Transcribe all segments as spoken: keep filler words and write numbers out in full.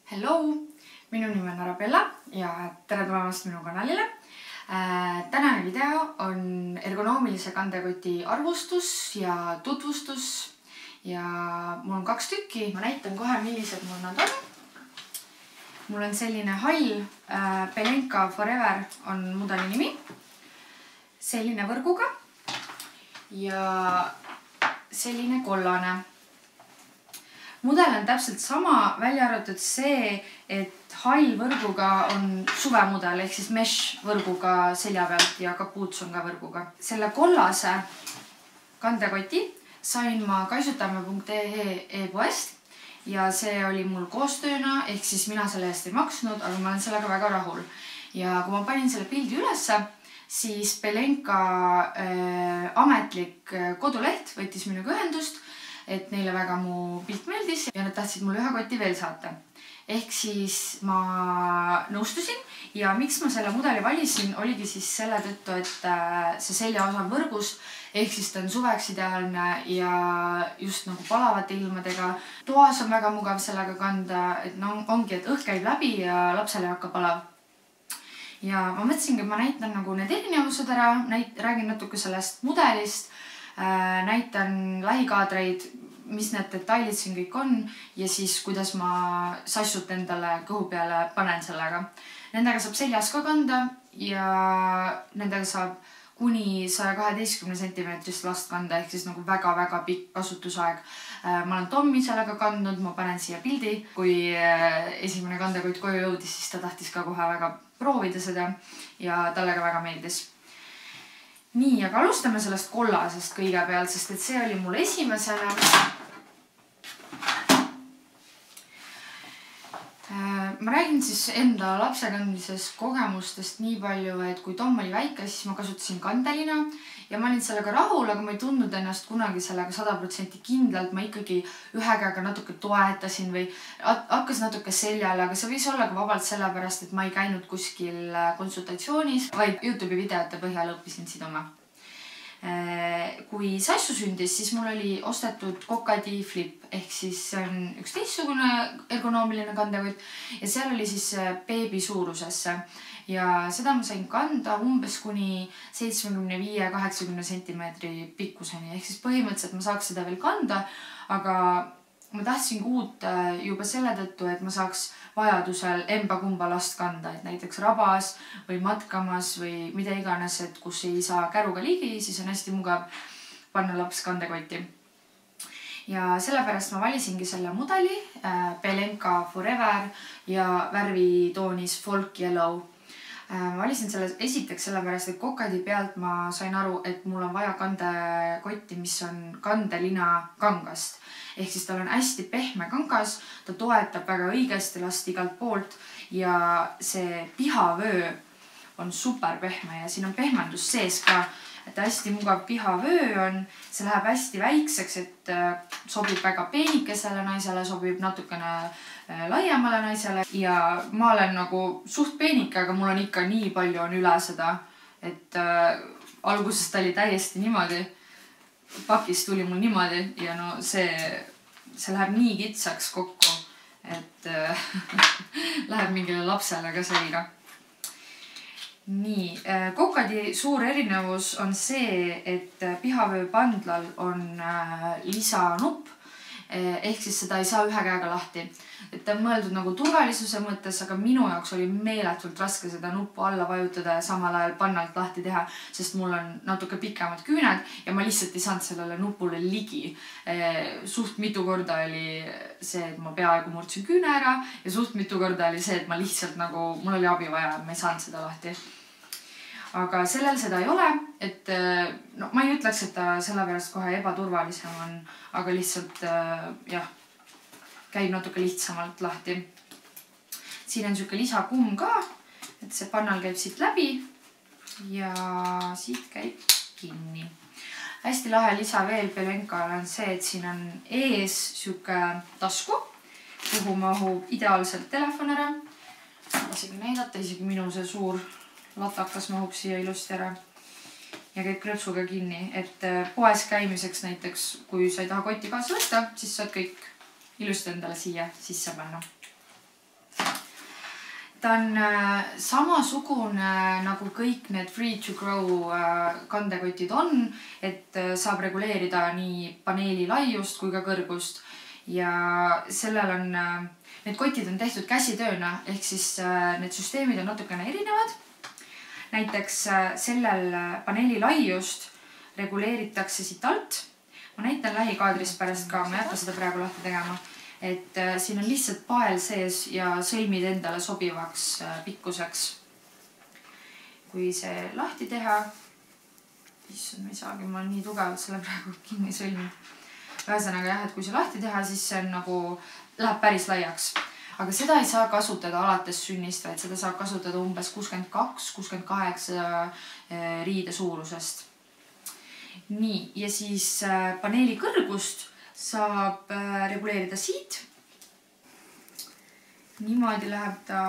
Hello, minu nimi on Arabella ja tere tulemast minu kanalile. Tänane video on ergonoomilise kandekoti arvustus ja tutvustus ja mul on kaks tükki. Ma näitan kohe, millised mul nad on. Mul on selline hall Belenka Forever on mudeli nimi. Selline võrguga ja selline kollane. Mudel on täpselt sama, välja arvatud see, et hall võrguga on suvemudel ehk siis mesh võrguga selja pealt ja kapuuts on ka võrguga. Selle kollase kandekoti sain ma kaisutamme punkt ee e-poest ja see oli mul koostööna ehk siis mina selle eest ei maksnud, aga ma olen sellega väga rahul. Ja kui ma panin selle pildi ülesse, siis Belenka äh, ametlik koduleht võttis minuga ühendust, et neile väga mu pilt meeldis ja nad tahtsid mulle ühe koti veel saata. Ehk siis ma nõustusin ja miks ma selle mudeli valisin, oligi siis selle tõttu, et see seljaosa on võrgust, ehk siis ta on suveks ideaalne ja just nagu palavate ilmadega. Toas on väga mugav sellega kanda, et no, ongi, et õhk käib läbi ja lapsele ei hakka palav. Ja ma mõtlesingi, et ma näitan nagu need erinevused ära, näit, räägin natuke sellest mudelist, näitan lähikaadreid, mis need detailid siin kõik on ja siis kuidas ma sassut endale kõhu peale panen sellega. Nendega saab seljas ka kanda ja nendega saab kuni saja kaheteistkümne sentimeetrist last kanda ehk siis nagu väga-väga pikk kasutusaeg. Ma olen Tommi sellega kandnud, ma panen siia pildi. Kui esimene kandekott koju jõudis, siis ta tahtis ka kohe väga proovida seda ja talle ka väga meeldis. Nii, aga alustame sellest kollasest kõigepealt, sest et see oli mul esimesena. Ma räägin siis enda lapsekandmises kogemustest nii palju, et kui Tom oli väike, siis ma kasutasin kandelina ja ma olin sellega rahul, aga ma ei tundnud ennast kunagi sellega sada protsenti kindlalt. Ma ikkagi ühe käega natuke toetasin või hakkas natuke seljale, aga see võis olla ka vabalt sellepärast, et ma ei käinud kuskil konsultatsioonis, vaid YouTube'i videote põhjal õppisin siduma. Kui Sassu sündis, siis mul oli ostetud Kokadi Flip ehk siis see on üks teistsugune ergonoomiline kandekott ja seal oli siis beebi suurusesse ja seda ma sain kanda umbes kuni seitsmekümne viie kaheksakümne sentimeetri pikkuseni ehk siis põhimõtteliselt ma saaks seda veel kanda, aga ma tahtsin uut juba selle tõttu, et ma saaks vajadusel emba kumba last kanda, et näiteks rabas või matkamas või mida iganes, et kus ei saa käruga ligi, siis on hästi mugav panna laps kandekotti. Ja sellepärast ma valisingi selle mudeli Belenka Forever ja värvitoonis Folk Yellow. Ma valisin selle esiteks sellepärast, et Kokadi pealt ma sain aru, et mul on vaja kandekotti, mis on kandelina kangast. Ehk siis tal on hästi pehme kangas, ta toetab väga õigesti last igalt poolt ja see pihavöö on super pehme ja siin on pehmendus sees ka, et hästi mugav pihavöö on, see läheb hästi väikseks, et sobib väga peenikesele naisele, sobib natukene laiemale naisele ja ma olen nagu suht peenike, aga mul on ikka nii palju on üle seda, et alguses ta oli täiesti niimoodi. Pakis tuli mul niimoodi ja no see, see läheb nii kitsaks kokku, et läheb mingile lapsele ka selga. Nii, Kokadi suur erinevus on see, et pihavöö pandlal on lisanupp ehk siis seda ei saa ühe käega lahti. Et ta on mõeldud nagu turvalisuse mõttes, aga minu jaoks oli meeletult raske seda nuppu alla vajutada ja samal ajal pannalt lahti teha, sest mul on natuke pikemad küüned ja ma lihtsalt ei saanud sellele nupule ligi. Suht mitu korda oli see, et ma peaaegu murdsin küüne ära ja suht mitu korda oli see, et ma lihtsalt nagu, mul oli abi vaja, et ma ei saanud seda lahti. Aga sellel seda ei ole, et no, ma ei ütleks, et ta sellepärast kohe ebaturvalisem on, aga lihtsalt jah, käib natuke lihtsamalt lahti. Siin on siuke lisakumm ka, et see pannal käib siit läbi ja siit käib kinni. Hästi lahe lisa veel Belenkal on see, et siin on ees siuke tasku, kuhu mahub ideaalselt telefon ära. Isegi näidata, isegi minu see suur latakas mahub siia ilusti ära ja käib krõpsuga kinni, et poes käimiseks näiteks, kui sa ei taha kotti kaasa võtta, siis saad kõik ilusti endale siia sisse panna. ta on samasugune nagu kõik need free to grow kandekotid on, et saab reguleerida nii paneeli laiust kui ka kõrgust. Ja sellel on, need kotid on tehtud käsitööna, ehk siis need süsteemid on natukene erinevad. Näiteks sellel paneeli laiust reguleeritakse siit alt. Ma näitan lähikaadrist pärast ka, ma ei hakka seda praegu lahti tegema. Et siin on lihtsalt pael sees ja sõlmid endale sobivaks pikkuseks. Kui see lahti teha, issand, ma ei saagi, ma olen nii tugevalt selle praegu kinni sõlmid. Ühesõnaga jah, et kui see lahti teha, siis see on nagu, läheb päris laiaks. Aga seda ei saa kasutada alates sünnist, vaid seda saab kasutada umbes kuuskümmend kaks kuuskümmend kaheksa riide suurusest. Nii, ja siis paneeli kõrgust saab reguleerida siit. Niimoodi läheb ta,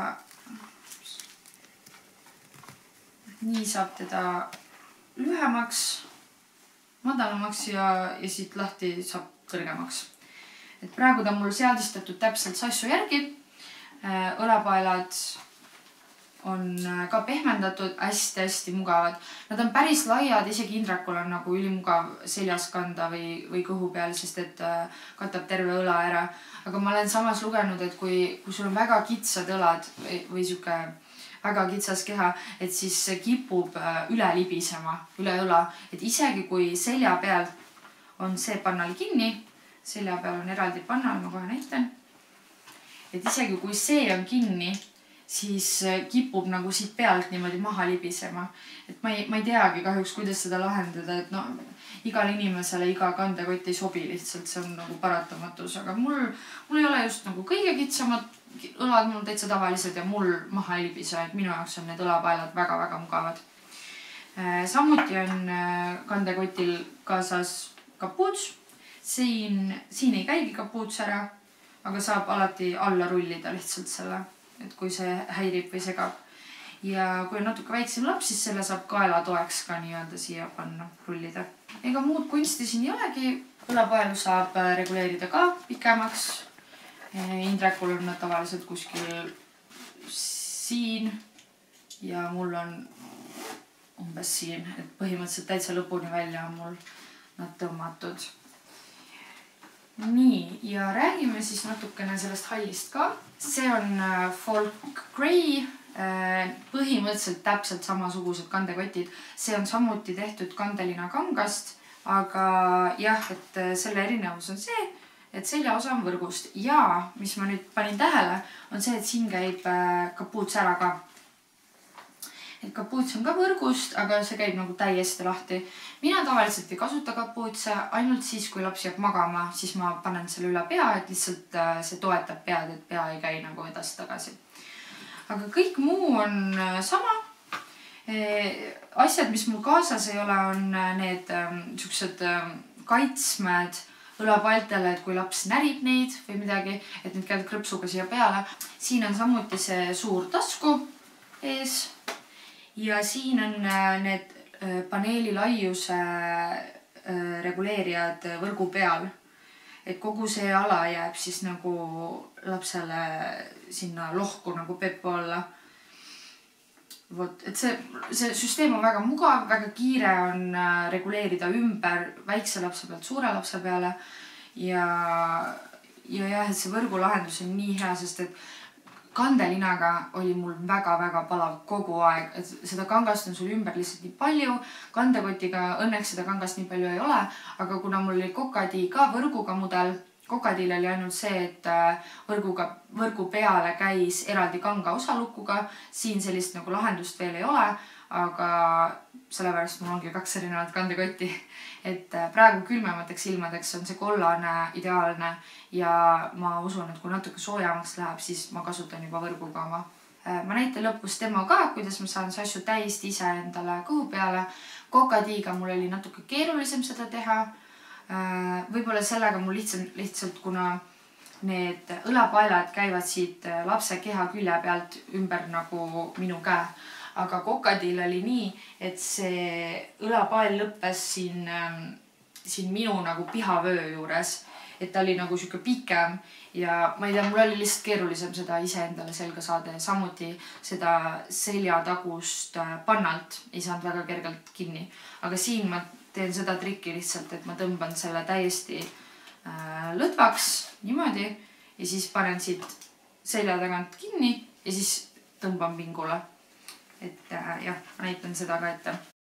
nii saab teda lühemaks, madalamaks ja, ja siit lahti saab kõrgemaks. Et praegu ta on mul seadistatud täpselt sassu järgi. Õlapaelad on ka pehmendatud, hästi-hästi mugavad. Nad on päris laiad, isegi Indrakul on nagu ülimugav seljas kanda või, või kõhu peal, sest et katab terve õla ära. Aga ma olen samas lugenud, et kui, kui sul on väga kitsad õlad või, või siuke väga kitsas keha, et siis kipub üle libisema, üle õla. Et isegi kui selja peal on see pannal kinni, selja peal on eraldi pannal, ma kohe näitan. Et isegi kui see on kinni, siis kipub nagu siit pealt niimoodi maha libisema. Et ma ei, ma ei teagi kahjuks, kuidas seda lahendada, et no, igal inimesele iga kandekott ei sobi lihtsalt, see on nagu paratamatus. Aga mul, mul ei ole just nagu kõige kitsamad õlad, mul täitsa tavalised ja mul maha ei libise, et minu jaoks on need õlapaelad väga-väga mugavad. Samuti on kandekotil kaasas kapuuts. Siin, siin ei käigi kapuuts ära, aga saab alati alla rullida lihtsalt selle, et kui see häirib või segab. Ja kui on natuke väiksem laps, siis selle saab kaela toeks ka nii-öelda siia panna, rullida. Ega muud kunsti siin ei olegi. Õlapaelu saab reguleerida ka pikemaks. Indrekul on nad tavaliselt kuskil siin ja mul on umbes siin, et põhimõtteliselt täitsa lõpuni välja on mul nad tõmmatud. Nii, ja räägime siis natukene sellest hallist ka. See on Folk Grey, põhimõtteliselt täpselt samasugused kandekotid. See on samuti tehtud kandelina kangast, aga jah, et selle erinevus on see, et selja osa on võrgust. Ja mis ma nüüd panin tähele, on see, et siin käib kapuuts ära ka. Et kapuuts on ka võrgust, aga see käib nagu täiesti lahti. Mina tavaliselt ei kasuta kapuutse, ainult siis, kui laps jääb magama, siis ma panen selle üle pea, et lihtsalt see toetab pead, et pea ei käi nagu edasi tagasi. Aga kõik muu on sama. Asjad, mis mul kaasas ei ole, on need siuksed kaitsmed õlapaeltele, et kui laps närib neid või midagi, et need käivad krõpsuga siia peale. Siin on samuti see suur tasku ees. Ja siin on need paneeli laiuse reguleerijad võrgu peal. Et kogu see ala jääb siis nagu lapsele sinna lohku nagu peppu alla. Vot, et see, see süsteem on väga mugav, väga kiire on reguleerida ümber väikse lapse pealt suure lapse peale. Ja, ja jah, et see võrgulahendus on nii hea, sest et kandelinaga oli mul väga-väga palav kogu aeg, et seda kangast on sul ümber lihtsalt nii palju. Kandekotiga õnneks seda kangast nii palju ei ole, aga kuna mul oli Kokadi ka võrguga mudel, Kokadil oli ainult see, et võrguga, võrgu peale käis eraldi kanga osalukuga. Siin sellist nagu lahendust veel ei ole, aga sellepärast mul ongi kaks erinevat kandekotti. Et praegu külmemateks ilmadeks on see kollane ideaalne ja ma usun, et kui natuke soojamaks läheb, siis ma kasutan juba võrguga oma. Ma näitan lõpus demo ka, kuidas ma saan sassu täiesti ise endale kõhu peale. Kokadiga mul oli natuke keerulisem seda teha. Võib-olla sellega mul lihtsalt, lihtsalt kuna need õlapaelad käivad siit lapse keha külje pealt ümber nagu minu käe. Aga Kokadil oli nii, et see õlapael lõppes siin, siin minu nagu pihavöö juures. et ta oli nagu siuke pikem ja ma ei tea, mul oli lihtsalt keerulisem seda iseendale selga saada ja samuti seda seljatagust pannalt ei saanud väga kergelt kinni. Aga siin ma teen seda trikki lihtsalt, et ma tõmban selle täiesti äh, lõdvaks niimoodi ja siis panen siit selja tagant kinni ja siis tõmban pingule. Et äh, jah, ma näitan seda ka ette.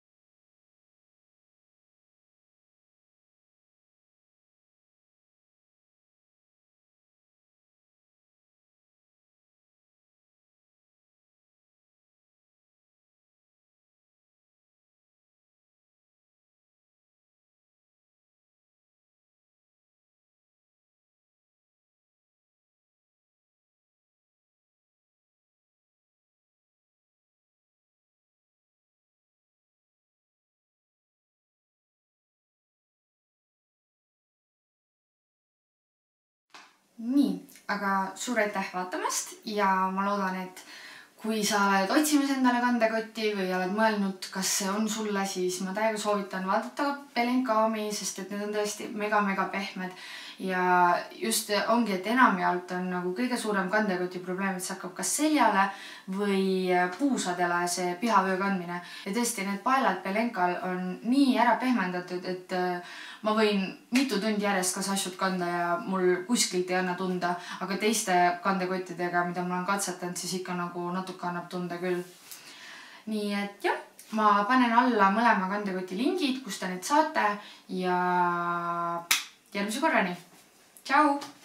Nii, aga suur aitäh vaatamast ja ma loodan, et kui sa oled otsimas endale kandekotti või oled mõelnud, kas see on sulle, siis ma täiega soovitan vaadata Belenkami, sest et need on tõesti mega-mega pehmed ja just ongi, et enamjaolt on nagu kõige suurem kandekoti probleem, et see hakkab kas seljale või puusadele see pihavöö kandmine ja tõesti need paelad Belenkal on nii ära pehmendatud, et ma võin mitu tundi järjest kas asjud kanda ja mul kuskilt ei anna tunda, aga teiste kandekottidega, mida ma olen katsetanud, siis ikka nagu natuke annab tunda küll. Nii et jah, ma panen alla mõlema kandekoti lingid, kus te need saate ja järgmise korrani. Tšau!